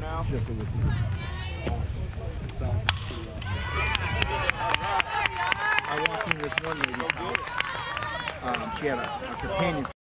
now. Just it was awesome. It sounds pretty awesome. I walked in this one lady's house. She had a companion.